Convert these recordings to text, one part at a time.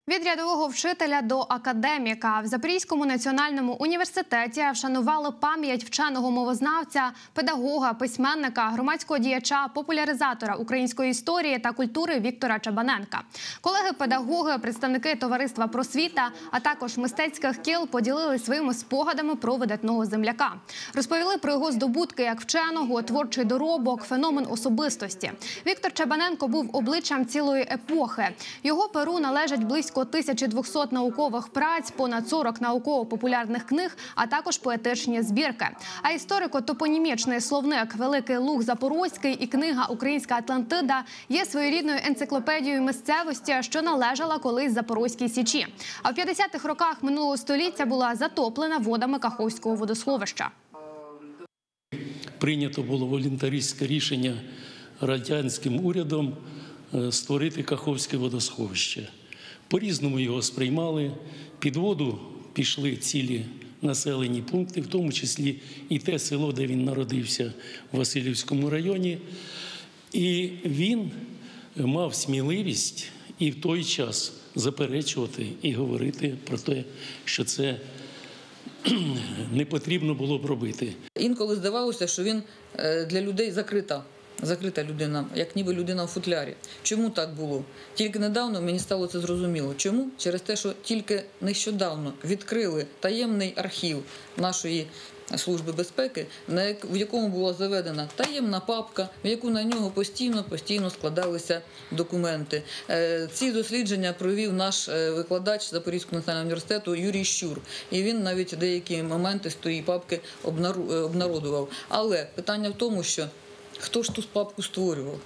Від рядового вчителя до академіка. В Запорізькому національному університеті вшанували пам'ять вченого мовознавця, педагога, письменника, громадського діяча, популяризатора української історії та культури Віктора Чабаненка. Колеги-педагоги, представники товариства «Просвіта», а також мистецьких кіл поділилися своїми спогадами про видатного земляка. Розповіли про його здобутки як вченого, творчий доробок, феномен особистості. Віктор Чабаненко був обличчям цілої епохи. Його перу належать близько 1200 наукових праць, понад 40 науково-популярних книг, а також поетичні збірки. А історико-топонімічний словник «Великий Луг Запорозький» і книга «Українська Атлантида» є своєрідною енциклопедією місцевості, що належала колись Запорозькій Січі. А в 50-х роках минулого століття була затоплена водами Каховського водосховища. Прийнято було волонтаристське рішення радянським урядом створити Каховське водосховище. По-різному його сприймали. Під воду пішли цілі населені пункти, в тому числі і те село, де він народився, в Василівському районі. І він мав сміливість і в той час заперечувати і говорити про те, що це не потрібно було б робити. Інколи здавалося, що він для людей закрита людина, як ніби людина в футлярі. Чому так було? Тільки недавно мені стало це зрозуміло. Чому? Через те, що тільки нещодавно відкрили таємний архів нашої Служби безпеки, в якому була заведена таємна папка, в яку на нього постійно складалися документи. Ці дослідження провів наш викладач Запорізького національного університету Юрій Щур. І він навіть деякі моменти з тієї папки обнародував. Але питання в тому, що хто ж ту папку створював?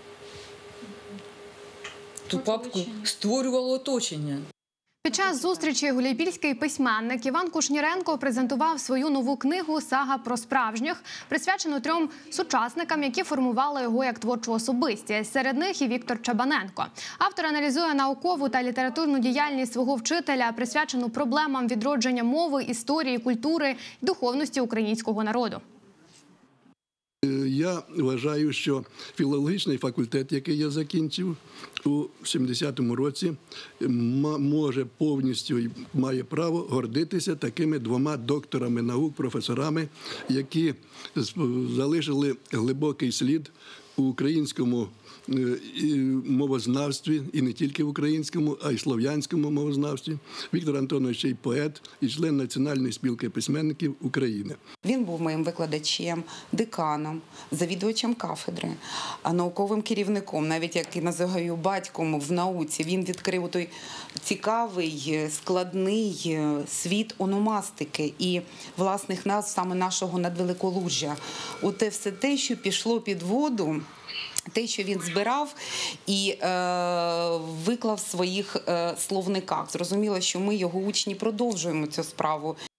Ту папку створювало оточення. Під час зустрічі гуляйпільський письменник Іван Кушніренко презентував свою нову книгу «Сага про справжніх», присвячену 3 сучасникам, які формували його як творчу особистість. Серед них і Віктор Чабаненко. Автор аналізує наукову та літературну діяльність свого вчителя, присвячену проблемам відродження мови, історії, культури і духовності українського народу. Я вважаю, що філологічний факультет, який я закінчив у 70-му році, може повністю і має право гордитися такими 2 докторами наук, професорами, які залишили глибокий слід у українському мовознавстві, і не тільки в українському, а й слов'янському мовознавстві. Віктор Антонович ще й поет і член Національної спілки письменників України. Він був моїм викладачем, деканом, завідувачем кафедри, науковим керівником, навіть як і називаю батьком в науці. Він відкрив той цікавий, складний світ ономастики і власних назв саме нашого Надвеликолужжя. Оте все те, що пішло під воду, те, що він збирав і виклав в своїх словниках. Зрозуміло, що ми, його учні, продовжуємо цю справу.